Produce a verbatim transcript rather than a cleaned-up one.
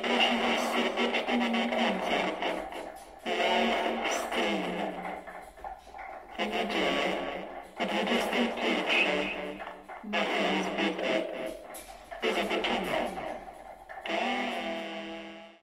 Proszę Was serdecznie na nagradzę. Live stream. Jedziemy.